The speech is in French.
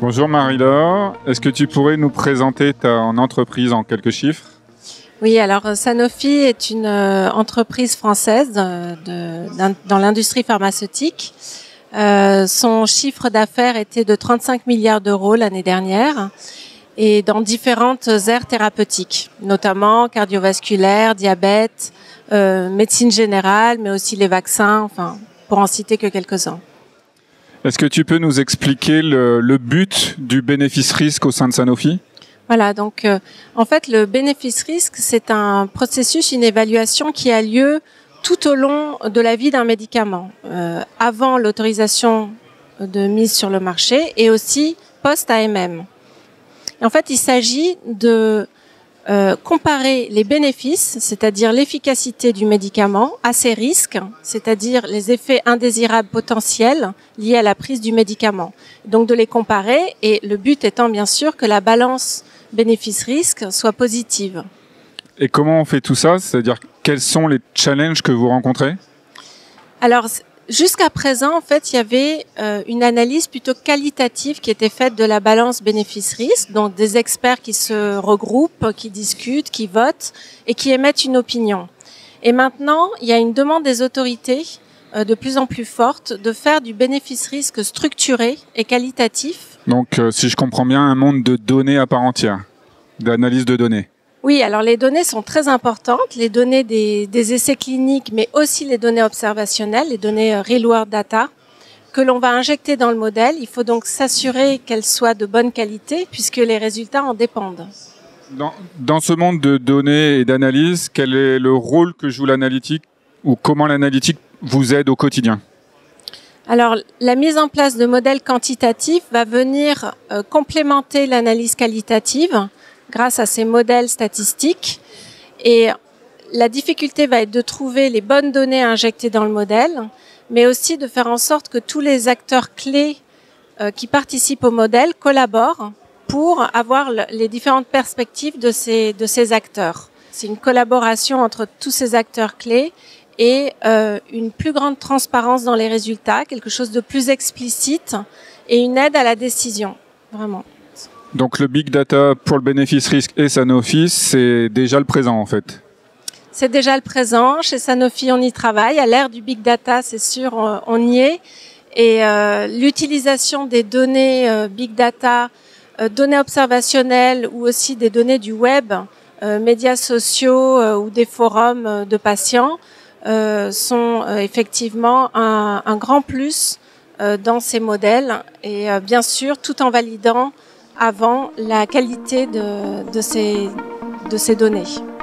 Bonjour Marie-Laure, est-ce que tu pourrais nous présenter ton entreprise en quelques chiffres? Oui, alors Sanofi est une entreprise française dans l'industrie pharmaceutique. Son chiffre d'affaires était de 35 milliards d'euros l'année dernière et dans différentes aires thérapeutiques, notamment cardiovasculaire, diabète, médecine générale, mais aussi les vaccins, enfin, pour en citer que quelques-uns. Est-ce que tu peux nous expliquer le but du bénéfice-risque au sein de Sanofi? Voilà, donc en fait, le bénéfice-risque, c'est un processus, une évaluation qui a lieu tout au long de la vie d'un médicament, avant l'autorisation de mise sur le marché et aussi post-AMM. En fait, il s'agit de comparer les bénéfices, c'est-à-dire l'efficacité du médicament, à ses risques, c'est-à-dire les effets indésirables potentiels liés à la prise du médicament. Donc de les comparer, et le but étant bien sûr que la balance bénéfice-risque soit positive. Et comment on fait tout ça? C'est-à-dire quels sont les challenges que vous rencontrez? Alors, jusqu'à présent, en fait, il y avait une analyse plutôt qualitative qui était faite de la balance bénéfice-risque, donc des experts qui se regroupent, qui discutent, qui votent et qui émettent une opinion. Et maintenant, il y a une demande des autorités de plus en plus forte de faire du bénéfice-risque structuré et qualitatif. Donc, si je comprends bien, un monde de données à part entière, d'analyse de données. Oui, alors les données sont très importantes, les données des essais cliniques, mais aussi les données observationnelles, les données real-world data, que l'on va injecter dans le modèle. Il faut donc s'assurer qu'elles soient de bonne qualité, puisque les résultats en dépendent. Dans ce monde de données et d'analyse, quel est le rôle que joue l'analytique ou comment l'analytique vous aide au quotidien? Alors, la mise en place de modèles quantitatifs va venir complémenter l'analyse qualitative grâce à ces modèles statistiques. Et la difficulté va être de trouver les bonnes données à injecter dans le modèle, mais aussi de faire en sorte que tous les acteurs clés qui participent au modèle collaborent pour avoir les différentes perspectives de ces acteurs. C'est une collaboration entre tous ces acteurs clés et une plus grande transparence dans les résultats, quelque chose de plus explicite et une aide à la décision, vraiment. Donc le big data pour le bénéfice-risque et Sanofi, c'est déjà le présent en fait. C'est déjà le présent. Chez Sanofi, on y travaille. À l'ère du big data, c'est sûr, on y est. Et l'utilisation des données big data, données observationnelles ou aussi des données du web, médias sociaux ou des forums de patients sont effectivement un grand plus dans ces modèles. Et bien sûr, tout en validant avant la qualité de ces données.